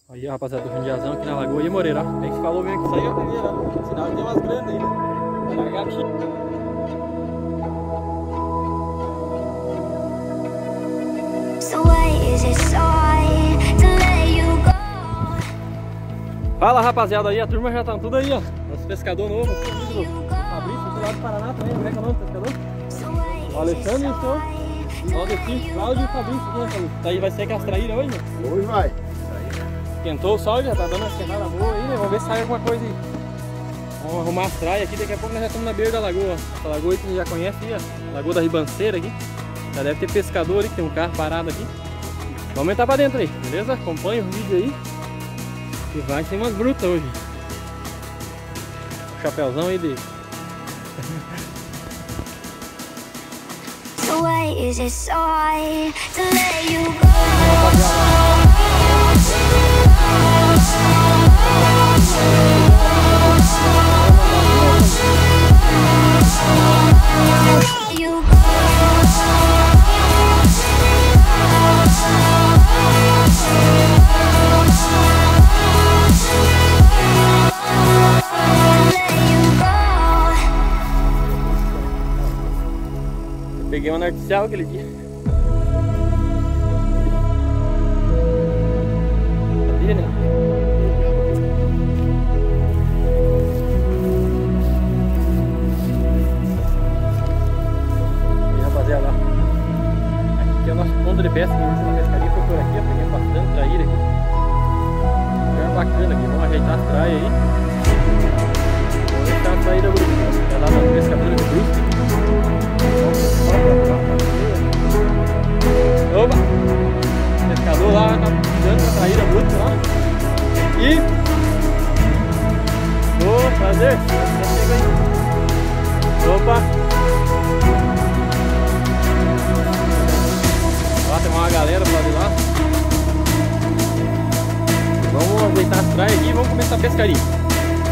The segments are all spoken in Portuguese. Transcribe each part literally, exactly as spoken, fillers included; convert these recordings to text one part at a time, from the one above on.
Aí, rapaziada, do Jundiazão aqui na lagoa. E aí, Moreira, ó. Aí que falou mesmo que saiu a primeira, ó. Sinal que tem umas grandes aí, né? Vai largar aqui. Fala, rapaziada, aí a turma já tá tudo aí, ó. Nosso pescador novo, aqui, amigo do Fabrício, aqui lá do Paraná também. Como é que é o nome do pescador? O Alexandre e o seu Valdeci, Cláudio e o Fabrício aqui, né, Fabrício? Daí vai ser aquelas traíras hoje, né? Hoje vai. Esquentou o sol, já tá dando uma esquentada boa aí, né? Vamos ver se sai alguma coisa aí. Vamos arrumar as traias aqui, daqui a pouco nós já estamos na beira da lagoa. Essa lagoa aí que a gente já conhece aí, ó. Lagoa da Ribanceira aqui. Já deve ter pescador ali, que tem um carro parado aqui. Vamos entrar pra dentro aí, beleza? Acompanha o vídeo aí. E vai ser umas brutas hoje. O chapéuzão aí de... So why is it so hard to let you go? You go. Peguei uma artificial aquele dia. Sabia, né? E rapaziada, ó. Aqui que é o nosso ponto de pesca. A última pescaria foi por aqui. Eu peguei bastante traíra aqui. Lugar bacana aqui. Vamos ajeitar as traias aí. Vamos ajeitar a traíra bruta. Já lá nos pescadores de Brusque. Opa! O pescador lá tá dando uma traíra bruta lá. E... Ô, prazer! Chega aí. Opa! Lá tem uma galera do lado de lá. Vamos ajeitar as traias aqui e vamos começar a pescaria.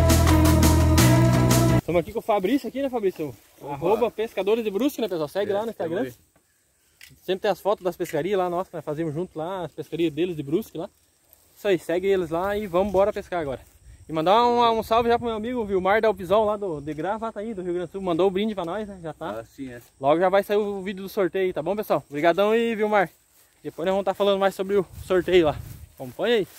Estamos aqui com o Fabrício aqui, né, Fabrício? Opa. Arroba Pescadores de Brusque, né, pessoal? Segue é, lá no Instagram. Sempre tem as fotos das pescarias lá, nossa, nós fazemos junto lá, as pescarias deles de Brusque lá. Isso aí, segue eles lá e vamos embora pescar agora. E mandar um, um salve já pro meu amigo Vilmar da Alpisol lá do de Gravataí, do Rio Grande do Sul. Mandou o brinde pra nós, né? Já tá. Ah, sim, é. Logo já vai sair o vídeo do sorteio, tá bom, pessoal? Obrigadão aí, Vilmar. Depois nós vamos estar falando mais sobre o sorteio lá. Acompanha aí.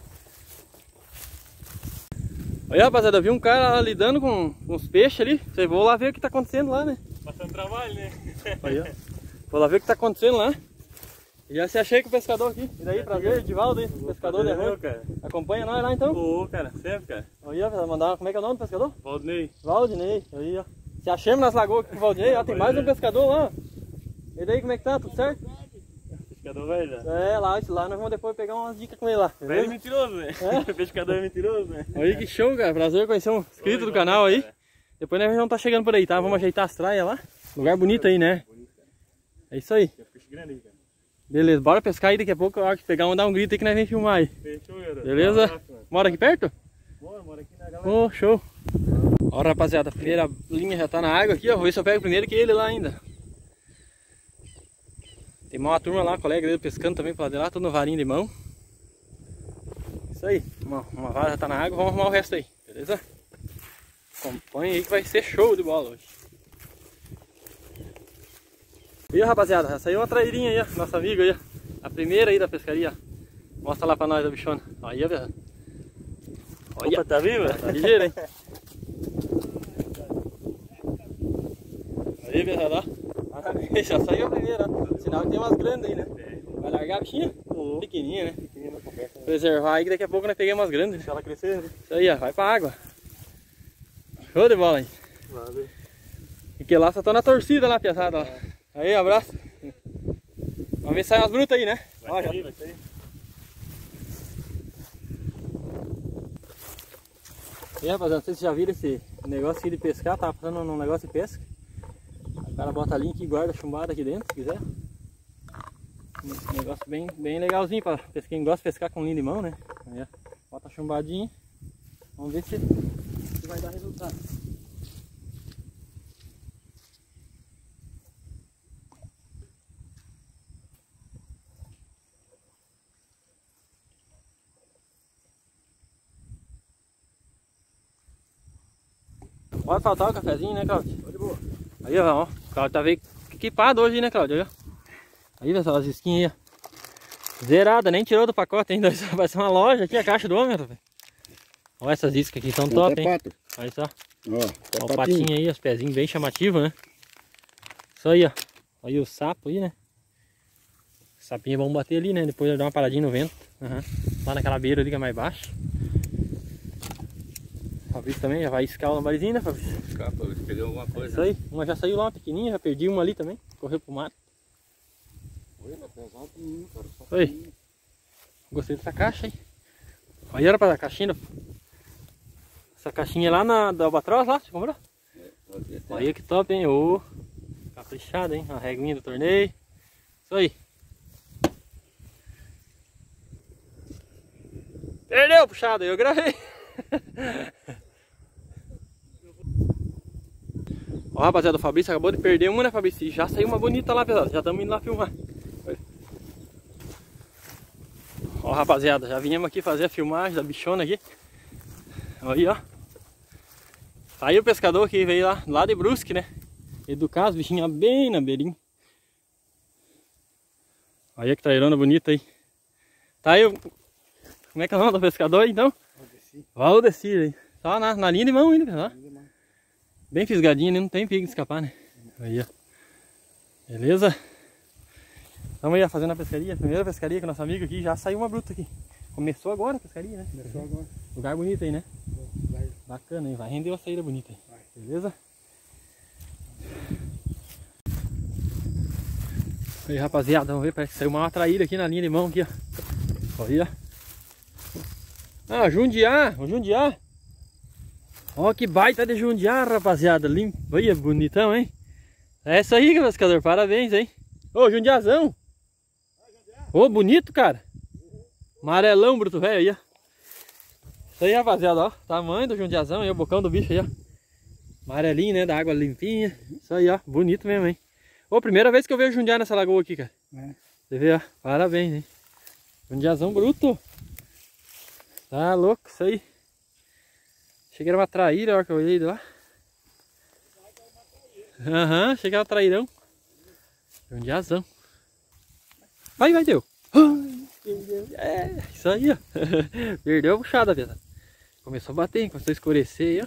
Aí, rapaziada, eu vi um cara lá lidando com uns peixes ali. Vocês vão lá ver o que tá acontecendo lá, né? Bastante trabalho, né? Aí, ó. Vou lá ver o que tá acontecendo lá. E já se achei com o pescador aqui. E daí, prazer, Edivaldo aí, pescador de arroz. Acompanha nós lá então. Ô, cara, sempre, cara. Aí, ó, mandar, como é que é o nome do pescador? Valdinei. Valdinei, aí, ó. Se achamos nas lagoas aqui com o Valdinei, ó, tem mais um pescador lá. E daí, como é que tá? Tudo certo? Pescador velho, já. É, lá, lá nós vamos depois pegar umas dicas com ele lá. Velho é mentiroso, né? É? Pescador é mentiroso, né? Aí, que show, cara. Prazer conhecer um inscrito do canal aí. Depois nós vamos estar chegando por aí, tá? Vamos ajeitar as traias lá. Lugar bonito aí, né? É isso aí. Beleza, bora pescar aí daqui a pouco. A hora que pegar, vamos dar um grito aí que nós vamos filmar aí. Fechou, garoto. Beleza? Mora aqui perto? Bora, mora aqui na galera. Ô, oh, show. Ó, rapaziada, a primeira linha já tá na água aqui, ó. Vou ver se eu pego primeiro que ele lá ainda. Tem uma turma lá, colega dele pescando também pra lá de lá, tudo no varinho de mão. Isso aí, uma, uma vara já tá na água, vamos arrumar o resto aí, beleza? Acompanha aí que vai ser show de bola hoje. E aí, rapaziada, já saiu uma trairinha aí, ó, nosso amigo aí, ó. A primeira aí da pescaria, ó. Mostra lá pra nós a bichona. Aí, ó, velho. Olha, opa, tá viva? Tá ligeiro, hein? Aí, velho, ó. Já saiu a primeira, ó. Sinal que tem umas grandes aí, né? Vai largar a bichinha? Oh. Pequenininha, né? Preservar aí que daqui a pouco nós pegamos umas grandes. Deixa ela crescer, né? Isso aí, ó, vai pra água. Show de bola aí. Valeu. E que lá só tô na torcida lá, piazada, ó. Aí, abraço. Vamos ver se sai umas brutas aí, né? Vai Ó, sair, já. vai sair. E aí, rapaziada, não sei se vocês já viram esse negócio aqui de pescar, tá passando num negócio de pesca. O cara bota a linha aqui e guarda a chumbada aqui dentro, se quiser. Um negócio bem, bem legalzinho para quem gosta de pescar com linha de mão, né? Aí, ó, bota a chumbadinha. Vamos ver se, se vai dar resultado. Pode faltar o cafezinho, né, Claudio? Tô de boa. Aí, ó, o Claudio tá veio equipado hoje, né, Claudio? Aí, ó. Aí, pessoal, as skin aí, ó. Zerada, nem tirou do pacote ainda. Vai ser uma loja aqui, a caixa do homem, velho. Olha essas iscas aqui, são top, hein? Pato. Olha só. Ó, Ó, o patinho aí, os pezinhos bem chamativos, né? Isso aí, ó. Olha o sapo aí, né? O sapinho é bom bater ali, né? Depois dar uma paradinha no vento. Uhum. Lá naquela beira ali que é mais baixo. O Fabrício também já vai iscar o lambarizinho, né, Fabrício? Escapa, peguei alguma coisa. Isso aí. Uma já saiu lá, uma pequenininha, já perdi uma ali também. Correu pro mato. Oi. Gostei dessa caixa, hein? Aí era pra caixinha. Essa caixinha lá na da Albatroz lá, você comprou? É, olha que top, hein? Ô, caprichado, hein? A reguinha do torneio. Isso aí. Perdeu, puxado, eu gravei. Ó, rapaziada, o Fabrício acabou de perder uma, né, Fabrício? E já saiu uma bonita lá, pesado. Já estamos indo lá filmar. Ó, rapaziada, já viemos aqui fazer a filmagem da bichona aqui. Aí, ó. Saiu o pescador que veio lá, lá de Brusque, né? Educar as bichinhas bem na beirinha. Olha que trairona bonita aí. Tá aí o... Como é que é o nome do pescador então? Valdeci. Valdeci aí. Só na, na linha de mão ainda, ó. Bem fisgadinho, né? Não tem perigo de escapar, né? Aí, ó. Beleza? Estamos aí fazendo a pescaria, a primeira pescaria com nosso amigo aqui. Já saiu uma bruta aqui. Começou agora a pescaria, né? Começou agora. Lugar bonito aí, né? Vai. Bacana, hein? Vai render uma saída bonita aí. Vai. Beleza? Aí, rapaziada, vamos ver. Parece que saiu uma traíra aqui na linha de mão aqui, ó. Olha. Ah, Jundiá, o Jundiá. Ó, que baita de Jundiá, rapaziada. Limpo. Olha, bonitão, hein? É isso aí, pescador. Parabéns, hein? Ô, Jundiazão. Ô, bonito, cara. Amarelão, bruto velho aí, ó. Isso aí, rapaziada, ó. Tamanho do Jundiazão aí, o bocão do bicho aí, ó. Amarelinho, né? Da água limpinha. Isso aí, ó. Bonito mesmo, hein? Ô, primeira vez que eu vejo Jundiá nessa lagoa aqui, cara. É. Você vê, ó. Parabéns, hein? Jundiazão bruto. Tá louco, isso aí. Cheguei a uma traíra a hora que eu olhei de lá. Aham, uhum, cheguei a uma trairão. Jundiazão. Vai, vai, deu. É, isso aí, ó. Perdeu a puxada, pesada. Começou a bater, começou a escurecer aí, ó.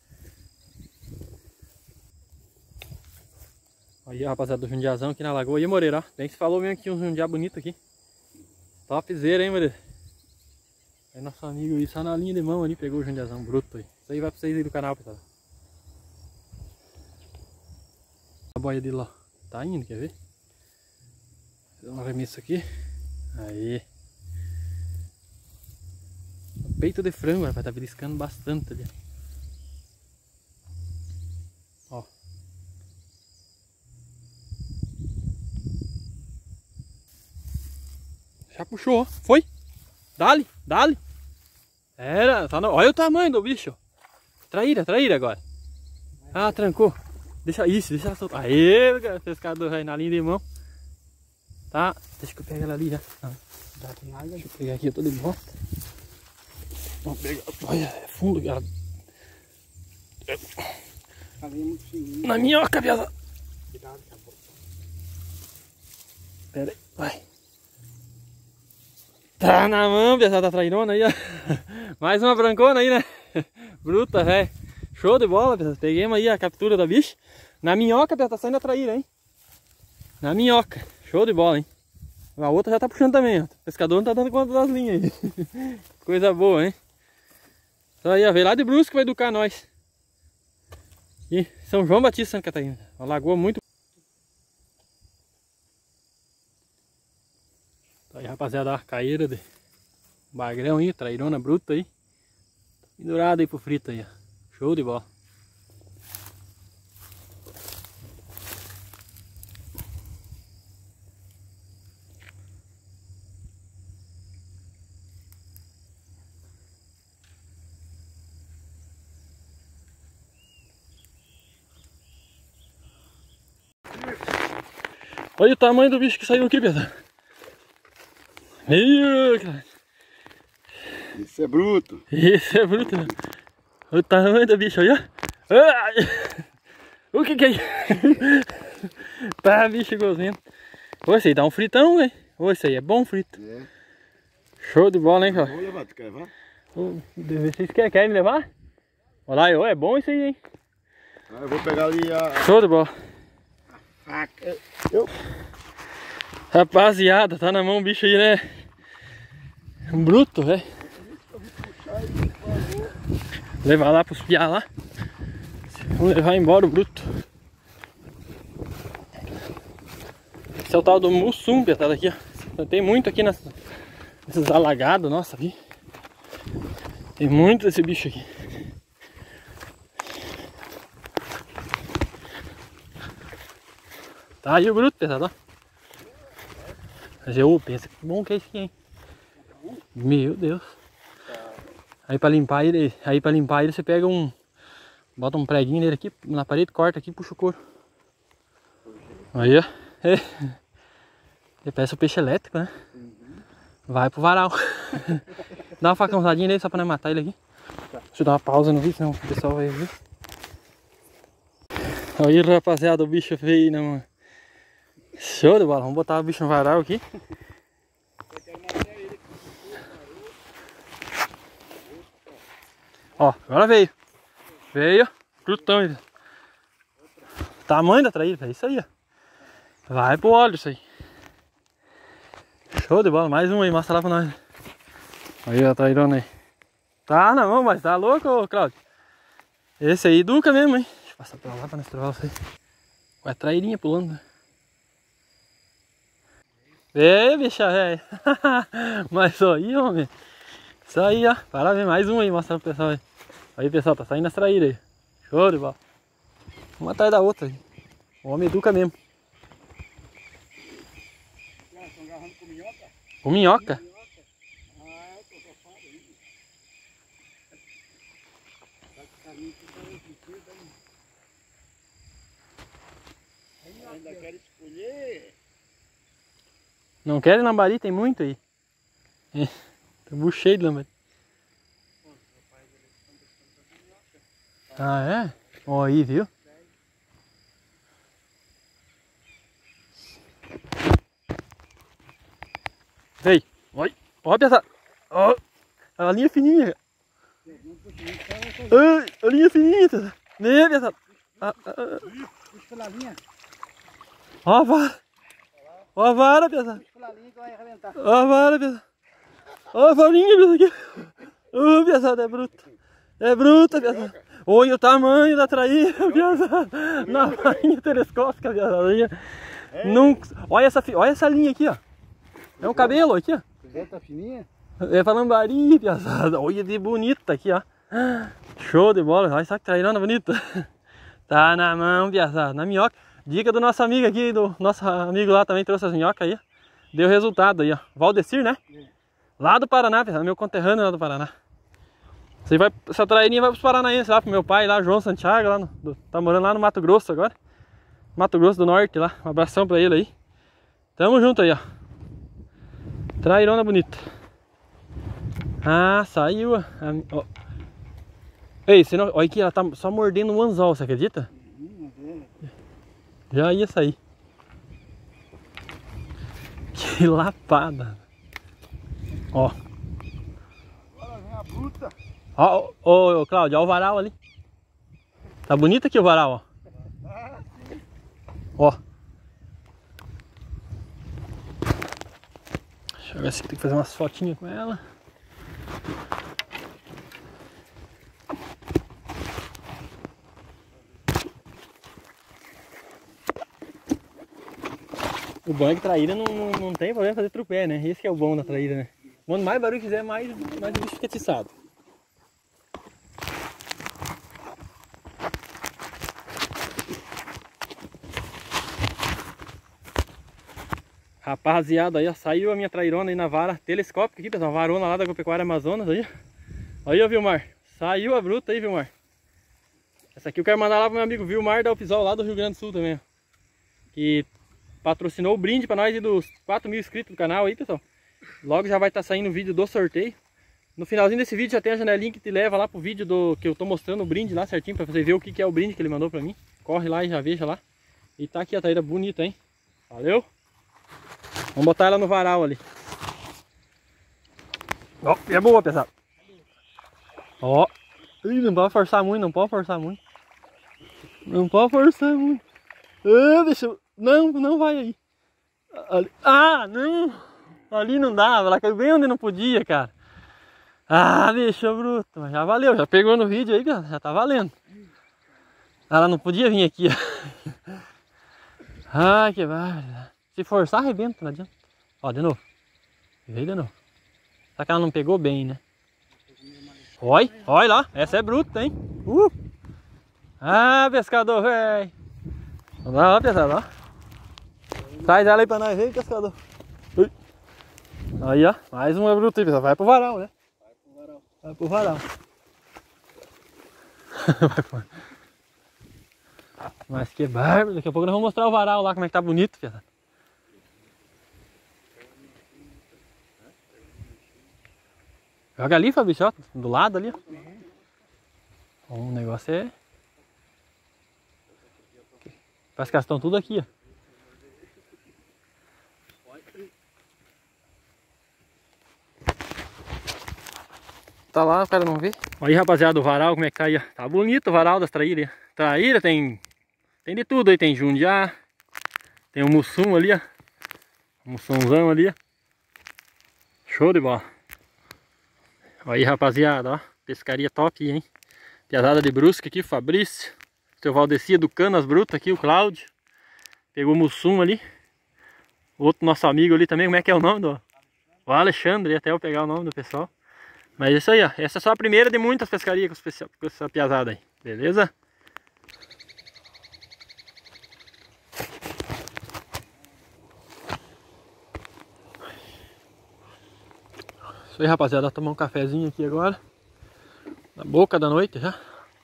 Aí, rapaziada, do Jundiazão aqui na lagoa. E Moreira, ó. Bem que você falou mesmo que tinha um Jundiá bonito aqui. Topzera, hein, Moreira? Aí nosso amigo aí, só na linha de mão ali, pegou o Jundiazão bruto aí. Isso aí vai pra vocês aí do canal, pessoal. A boia dele lá. Tá indo, quer ver? Vou dar um arremesso aqui. Aí. O peito de frango, vai estar beliscando bastante ali. Ó. Já puxou, ó. Foi. Dali, dali. Era, tá no... Olha o tamanho do bicho. Traíra, traíra agora. Ah, trancou. Deixa isso, deixa ela soltar. Aê, pescador aí na linha de mão. Tá, deixa que eu pegue ela ali já. Ah, já tem água. Deixa eu pegar aqui, eu tô de volta. Vamos pegar. Olha, é fundo, cara. Na minhoca, viado. Pera aí, vai. Tá na mão, pessoal, tá trairona aí, ó. Mais uma brancona aí, né? Bruta, velho. Show de bola, pessoal. Peguemos aí a captura da bicha. Na minhoca, pessoal, tá saindo a traíra, hein? Na minhoca. Show de bola, hein? A outra já tá puxando também, ó. O pescador não tá dando conta das linhas aí. Coisa boa, hein? Isso aí, ó. Veio lá de Brusque, vai educar nós. E São João Batista, Santa Catarina. Uma lagoa muito... Aí, rapaziada, ó, caíra de bagrão aí, trairona bruta aí. Pendurada aí pro frito aí, ó. Show de bola. Olha o tamanho do bicho que saiu aqui, pessoal. Isso é bruto. Isso é bruto, né? O tamanho do bicho aí, ó. O que que é isso? Tá, bicho gostoso. Ô, esse aí dá um fritão, né? Ô, esse aí é bom frito. É. Show de bola, hein, cara? Vamos levar, tu quer levar? Ô, vocês querem, querem me levar? Olha lá, ô, é bom isso aí, hein? Ah, eu vou pegar ali a Show de bola. faca. Eu... Rapaziada, tá na mão o bicho aí, né? Bruto, velho. Levar lá pros piá lá. Vamos levar embora o bruto. Esse é o tal do mussum, tá daqui, ó. Tem muito aqui nessa, nesses alagados, nossa, aqui. Tem muito desse bicho aqui. Tá aí o bruto, pesado, ó. Mas eu penso que bom que é esse aqui, hein? Meu Deus. Aí pra limpar ele, aí pra limpar ele você pega um, bota um preguinho nele aqui na parede, corta aqui e puxa o couro. Aí, ó. É. Ele parece o peixe elétrico, né? Vai pro varal. Dá uma facãozadinha nele só pra não matar ele aqui. Deixa eu dar uma pausa no vídeo, senão o pessoal vai ver. Aí, rapaziada, o bicho veio, né, mano? Show de bola, vamos botar o bicho no varal aqui. Ó, agora veio. Veio, frutão ele. Tamanho da traíra, é isso aí, ó. Vai pro óleo isso aí. Show de bola, mais um aí, mostra lá pra nós. Aí a trairona aí. Tá na mão, mas tá louco, ô, Cláudio? Esse aí educa mesmo, hein? Deixa eu passar pra lá pra nós trovar isso aí. Ué, trairinha pulando, né? Ei, bicha, velho. Mas aí, homem. Isso aí, ó. Parabéns, mais um aí, mostra pro pessoal aí. Aí, pessoal, tá saindo as traíras aí. Show de bola. Uma atrás da outra aí. O homem educa mesmo. Com minhoca? Ainda quero escolher. Não querem lambari? Tem muito aí. É, tem um bucho cheio de lambari. Ah, é? Ó aí, viu? Vem. Oi. Ó, pessoal. Ó. A linha fininha. Ai, a linha fininha, pessoal. Vem, pessoal. Ah, ah, ah. Ó a vara. Ó a vara, pessoal. Ó a vara, pessoal. Ó a varinha, pessoal, aqui. Ô, pessoal, é bruto. É bruta, pessoal. Olha o tamanho da traíra, pessoal. Na varinha telescópica, pessoal. Nunca... Olha, essa, olha essa linha aqui, ó. É um cabelo aqui, ó. Tá fininha? É pra lambari, pessoal. Olha de bonita aqui, ó. Show de bola. Olha só que trairona bonita. Tá na mão, pessoal. Na minhoca. Dica do nosso amigo aqui, do nosso amigo lá também trouxe as minhocas aí. Deu resultado aí, ó. Valdecir, né? Lá do Paraná, pessoal. Meu conterrâneo lá do Paraná. Você vai, essa trairinha vai pros paranaenses lá, pro meu pai lá, João Santiago, lá no, do, tá morando lá no Mato Grosso agora. Mato Grosso do Norte lá. Um abração pra ele aí. Tamo junto aí, ó. Trairona bonita. Ah, saiu. A, ó. Ei, você não, olha aqui, ela tá só mordendo um anzol, você acredita? Já ia sair. Que lapada. Ó. Agora vem a bruta. Ó, ô, ô, Cláudio, ó o varal ali. Tá bonito aqui o varal, ó. Ó. Deixa eu ver se tem que fazer umas fotinhas com ela. O bom é que traíra não, não, não tem problema fazer trupé, né? Esse que é o bom da traíra, né? Quanto mais barulho quiser, mais, mais o bicho fica atiçado. Rapaziada, aí ó, saiu a minha trairona aí na vara telescópica aqui, pessoal, varona lá da Agropecuária Amazonas aí. Aí, ó, Vilmar, saiu a bruta aí, Vilmar. Essa aqui eu quero mandar lá pro meu amigo Vilmar da Alpisol, lá do Rio Grande do Sul também, ó. Que patrocinou o brinde pra nós aí dos quatro mil inscritos do canal aí, pessoal. Logo já vai estar tá saindo o vídeo do sorteio. No finalzinho desse vídeo já tem a janelinha que te leva lá pro vídeo do que eu tô mostrando o brinde lá certinho, pra você ver o que, que é o brinde que ele mandou pra mim. Corre lá e já veja lá. E tá aqui a traíra bonita, hein? Valeu? Vamos botar ela no varal ali. Ó, é boa, pesado. Ó. Ih, não pode forçar muito, não pode forçar muito. Não pode forçar muito. Ah, deixa eu... Não, não vai aí. Ali... Ah, não. Ali não dava, ela caiu bem onde não podia, cara. Ah, bicho bruto. Já valeu, já pegou no vídeo aí, cara. Já tá valendo. Ela não podia vir aqui, ó. Ah, que barra. Se forçar, arrebenta, não adianta. Ó, de novo. Veio de novo. Só que ela não pegou bem, né? Olha, olha lá. Essa é bruta, hein? Uh! Ah, pescador, velho. Vamos lá, ó, pescador, ó. Traz ela aí pra nós, vem, pescador. Ui. Aí, ó. Mais uma bruta aí, pessoal. Vai pro varal, né? Vai pro varal. Vai pro varal. Mas que bárbaro. Daqui a pouco nós vamos mostrar o varal lá, como é que tá bonito, pessoal. Joga ali, Fabrício, ó. Do lado ali, ó. O negócio é... Parece que elas estão tudo aqui, ó. Tá lá, o cara não vê. Olha aí, rapaziada, o varal, como é que tá aí, ó. Tá bonito o varal das traíras. Traíra tem... Tem de tudo aí, tem jundiá. Tem o mussum ali, ó. O mussumzão ali, ó. Show de bola. Olha aí, rapaziada, ó. Pescaria top, hein. Piazada de brusca aqui, o Fabrício. Seu Valdeci do Canas Brutas aqui, o Cláudio. Pegou o mussum ali. Outro nosso amigo ali também, como é que é o nome do... O Alexandre, até eu pegar o nome do pessoal. Mas é isso aí, ó. Essa é só a primeira de muitas pescarias com essa piazada aí. Beleza? Isso aí, rapaziada. Vou tomar um cafezinho aqui agora. Na boca da noite já.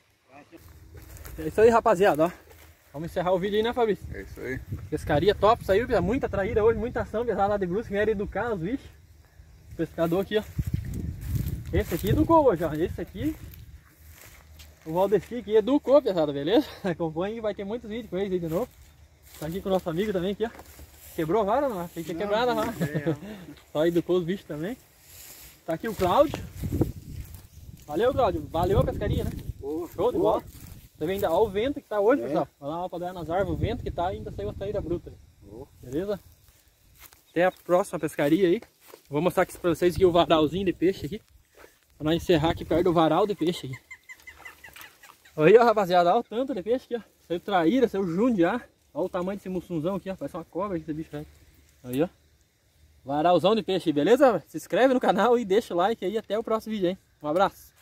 É isso aí, rapaziada, ó. Vamos encerrar o vídeo aí, né, Fabrício? É isso aí. Pescaria top, saiu muita traíra hoje, muita ação, pesada lá de brusca, vieram educar os bichos. Pescador aqui, ó. Esse aqui educou hoje, ó. Esse aqui, o Valdeci aqui educou, pesada, beleza? Acompanhe, vai ter muitos vídeos com eles aí de novo. Tá aqui com o nosso amigo também aqui, ó. Quebrou a vara, não? Tem que ter quebrado a vara. Só educou os bichos também. Tá aqui o Cláudio. Valeu, Cláudio. Valeu a pescaria, né? Boa. Show de bola. Você vê ainda, ó, o vento que tá hoje, é. Pessoal. Vai lá pra dar nas árvores, o vento que tá, ainda saiu a traíra bruta. Oh. Beleza? Até a próxima pescaria aí. Vou mostrar aqui pra vocês aqui o varalzinho de peixe aqui. Pra nós encerrar aqui perto do varal de peixe aqui. Olha aí, ó, rapaziada. Olha o tanto de peixe aqui, ó. Saiu traíra, saiu jundiá. Olha o tamanho desse mussunzão aqui, ó. Parece uma cobra esse bicho aí. Aí, ó. Varalzão de peixe, beleza? Se inscreve no canal e deixa o like aí. Até o próximo vídeo, hein? Um abraço.